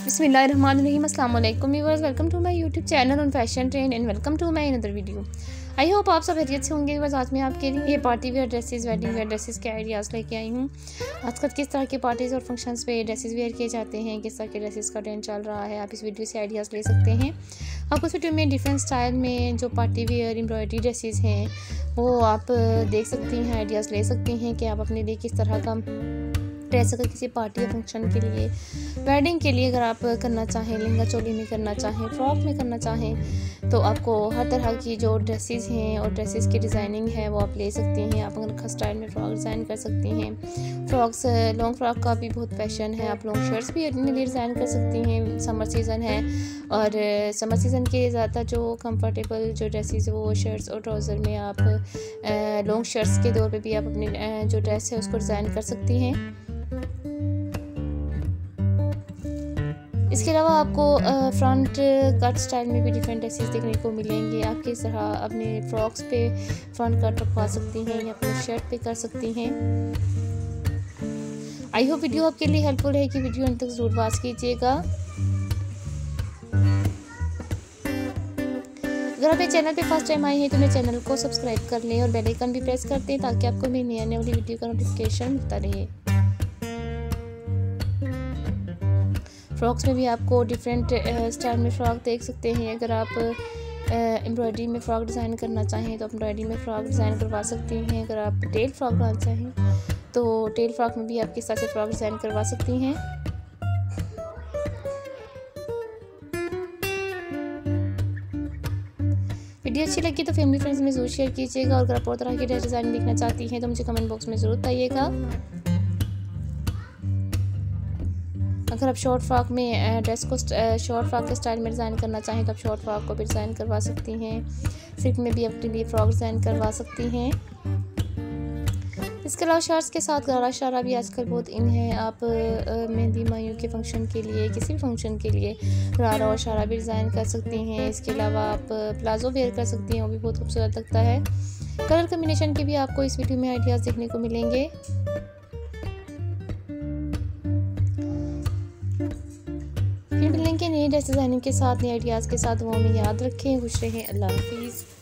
बिस्मिल्लाहिर्रहमानिर्रहीम। अस्सलाम वालेकुम viewers, welcome to my YouTube channel on fashion trend and welcome to my another video. I hope आप सब खैरियत से होंगे। व्यूअर्स, आज मैं आपके लिए party wear dresses, wedding wear dresses के आइडियाज़ लेके आई हूँ। आजकल किस तरह के पार्टीज़ और फंक्शंस पे ड्रेसेस वेयर किए जाते हैं, किस तरह के ड्रेसेस का ट्रेंड चल रहा है, आप इस वीडियो से आइडियाज़ ले सकते हैं। आपको इस वीडियो में डिफरेंट स्टाइल में जो पार्टी वेयर एम्ब्रॉयडरी ड्रेसेस हैं वो आप देख सकती हैं, आइडियाज़ ले सकती हैं कि आप अपने लिए किस तरह का ड्रेस अगर किसी पार्टी या फंक्शन के लिए, वेडिंग के लिए अगर आप करना चाहें, लहंगा चोली में करना चाहें, फ्रॉक में करना चाहें, तो आपको हर तरह की जो ड्रेसेस हैं और ड्रेसेस की डिज़ाइनिंग है वो आप ले सकती हैं। आप अगर स्टाइल में फ़्रॉक डिज़ाइन कर सकती हैं। फ्रॉक्स, लॉन्ग फ्रॉक का भी बहुत फैशन है। आप लॉन्ग शर्ट्स भी अपने लिए डिज़ाइन कर सकती हैं। समर सीज़न है और समर सीज़न के ज़्यादा जो कंफर्टेबल जो ड्रेसेस वो शर्ट्स और ट्राउज़र में आप लॉन्ग शर्ट्स के तौर पे भी आप अपनी जो ड्रेस है उसको डिज़ाइन कर सकती हैं। इसके अलावा आपको फ्रंट कट स्टाइल में भी डिफरेंट ड्रेसेस देखने को मिलेंगे। आप किस तरह अपने फ्रॉक्स पे फ्रंट कट रखवा सकती हैं या अपने शर्ट पे कर सकती हैं। आई होप वीडियो आपके लिए हेल्पफुल है कि वीडियो अंत तक ज़रूर वॉच कीजिएगा। अगर आप मेरे चैनल पे फर्स्ट टाइम आए हैं तो मेरे चैनल को सब्सक्राइब कर लें और बेल आइकन भी प्रेस कर दें ताकि आपको मेरी नई आने वाली वीडियो का नोटिफिकेशन मिलता रहे। फ्रॉक्स में भी आपको डिफरेंट स्टाइल में फ़्रॉक देख सकते हैं। अगर आप एम्ब्रॉयडरी में फ़्रॉक डिज़ाइन करना चाहें तो एम्ब्रॉयडरी में फ़्रॉक डिज़ाइन करवा सकती हैं। अगर आप टेल फ्रॉक बनाना चाहें तो टेल फ्रॉक में भी आप किस तरह से फ़्रॉक डिज़ाइन करवा सकती हैं। वीडियो अच्छी लगी तो फैमिली फ्रेंड्स में ज़रूर शेयर कीजिएगा। और अगर आप और तरह की ड्रेस डिज़ाइन देखना चाहती हैं तो मुझे कमेंट बॉक्स में ज़रूर बताइएगा। अगर आप शॉर्ट फ्रॉक में ड्रेस को शॉर्ट फ्रॉक के स्टाइल में डिज़ाइन करना चाहें तो आप शॉर्ट फ्रॉक को भी डिज़ाइन करवा सकती हैं। सिल्क में भी अपने लिए फ़्रॉक डिज़ाइन करवा सकती हैं। इसके अलावा शर्ट्स के साथ गरारा शरारा भी आजकल बहुत इन है। आप मेहंदी मायूं के फंक्शन के लिए, किसी भी फंक्शन के लिए गरारा और शरारा भी डिज़ाइन कर सकती हैं। इसके अलावा आप प्लाजो वेयर कर सकती हैं, वो भी बहुत खूबसूरत लगता है। कलर कम्बिनेशन के भी आपको इस वीडियो में आइडियाज़ देखने को मिलेंगे। फिर मिलेंगे नई ड्रेस डिज़ाइनिंग के साथ, नए आइडियाज़ के साथ। वो हमें याद रखें। खुश रहें। अल्लाह हाफिज़।